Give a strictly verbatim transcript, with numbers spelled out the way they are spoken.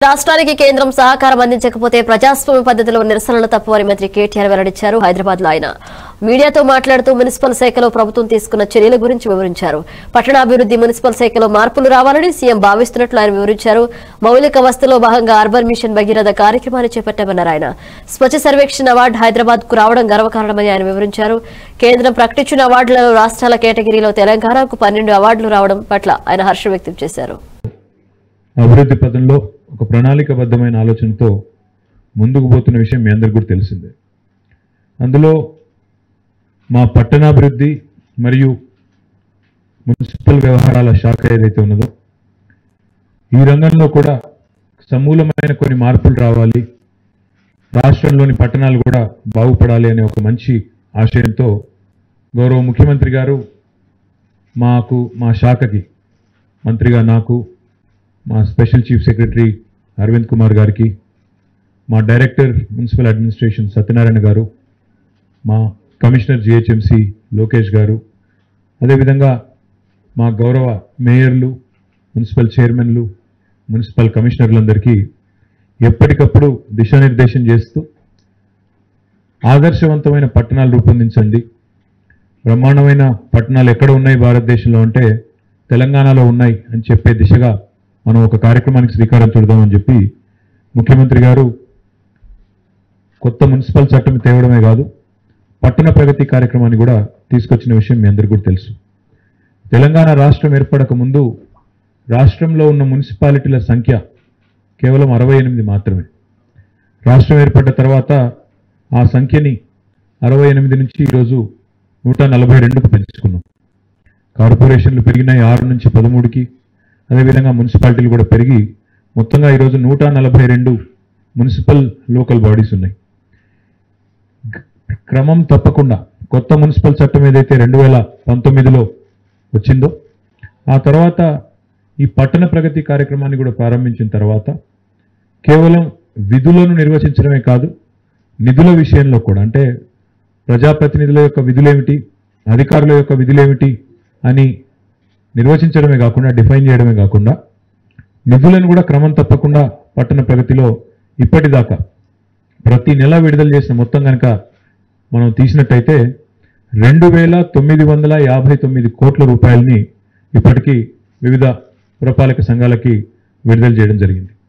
రాష్ట్రానికి కేంద్రం సహకారం అందించకపోతే ప్రజాస్వామ్య పద్ధతిలో నిరసనలు తప్పవని మంత్రి కేటీఆర్ వెల్లడించారు. హైదరాబాద్ లో ఆయన మీడియాతో మాట్లాడుతూ మున్సిపల్ శాఖలో ప్రభుత్వం తీసుకున్న చర్యల గురించి వివరించారు. పట్టణాభివృద్ధి మున్సిపల్ శాఖలో మార్పులు రావాలని సీఎం భావిస్తున్నట్లు ఆయన వివరించారు. మౌలిక వసతిలో భాగంగా అర్బన్ మిషన్ భగీరథ కార్యక్రమాన్ని చేపట్టామన్నారు. ఆయన స్వచ్ఛ సర్వేక్షణ అవార్డు హైదరాబాద్ కు రావడం గర్వకారణమని ఆయన వివరించారు. కేంద్రం ప్రకటించిన అవార్డులలో రాష్ట్రాల కేటగిరీలో తెలంగాణకు పన్నెండు అవార్డులు రావడం పట్ల ఆయన హర్షం వ్యక్తం చేశారు. అభివృద్ధి పదంలో ఒక ప్రణాళికబద్ధమైన ఆలోచనతో ముందుకు పోతున్న విషయం మీ అందరికీ కూడా తెలిసిందే. అందులో మా పట్టణాభివృద్ధి మరియు మున్సిపల్ వ్యవహారాల శాఖ ఏదైతే ఉన్నదో ఈ రంగంలో కూడా సమూలమైన కొన్ని మార్పులు రావాలి, రాష్ట్రంలోని పట్టణాలు కూడా బాగుపడాలి అనే ఒక మంచి ఆశయంతో గౌరవ ముఖ్యమంత్రి గారు మాకు మా శాఖకి మంత్రిగా నాకు మా special chief secretary Aravind Kumar గారికి, మా డైరెక్టర్ మున్సిపల్ అడ్మినిస్ట్రేషన్ సత్యనారాయణ గారు, మా కమిషనర్ జిహెచ్ఎంసి లోకేష్ గారు, అదేవిధంగా మా గౌరవ మేయర్లు, మున్సిపల్ చైర్మన్లు, మున్సిపల్ కమిషనర్లందరికీ ఎప్పటికప్పుడు దిశానిర్దేశం చేస్తూ ఆదర్శవంతమైన పట్టణాలు రూపొందించండి, బ్రహ్మాండమైన పట్టణాలు ఎక్కడ ఉన్నాయి భారతదేశంలో అంటే తెలంగాణలో ఉన్నాయి అని చెప్పే దిశగా మనం ఒక కార్యక్రమానికి శ్రీకారం చుడదామని చెప్పి ముఖ్యమంత్రి గారు కొత్త మున్సిపల్ చట్టం తేవడమే కాదు పట్టణ ప్రగతి కార్యక్రమాన్ని కూడా తీసుకొచ్చిన విషయం మీ అందరికీ కూడా తెలుసు. తెలంగాణ రాష్ట్రం ఏర్పడక ముందు రాష్ట్రంలో ఉన్న మున్సిపాలిటీల సంఖ్య కేవలం అరవై ఎనిమిది మాత్రమే. రాష్ట్రం ఏర్పడ్డ తర్వాత ఆ సంఖ్యని అరవై ఎనిమిది నుంచి ఈరోజు నూట నలభై రెండుకు పెంచుకున్నాం. కార్పొరేషన్లు పెరిగినాయి ఆరు నుంచి పదమూడుకి, అదేవిధంగా మున్సిపాలిటీలు కూడా పెరిగి మొత్తంగా ఈరోజు నూట నలభై రెండు మున్సిపల్ లోకల్ బాడీస్ ఉన్నాయి. క్రమం తప్పకుండా కొత్త మున్సిపల్ చట్టం ఏదైతే రెండు వేల పంతొమ్మిదిలో వచ్చిందో ఆ తర్వాత ఈ పట్టణ ప్రగతి కార్యక్రమాన్ని కూడా ప్రారంభించిన తర్వాత కేవలం విధులను నిర్వచించడమే కాదు, నిధుల విషయంలో కూడా అంటే ప్రజాప్రతినిధుల యొక్క విధులేమిటి, అధికారుల యొక్క విధులేమిటి అని నిర్వచించడమే కాకుండా డిఫైన్ చేయడమే కాకుండా నిధులను కూడా క్రమం తప్పకుండా పట్టణ ప్రగతిలో ఇప్పటిదాకా ప్రతి నెల విడుదల చేసిన మొత్తం కనుక మనం తీసినట్టయితే రెండు వేల తొమ్మిది వందల యాభై తొమ్మిది కోట్ల రూపాయలని ఇప్పటికీ వివిధ పురపాలక సంఘాలకి విడుదల చేయడం జరిగింది.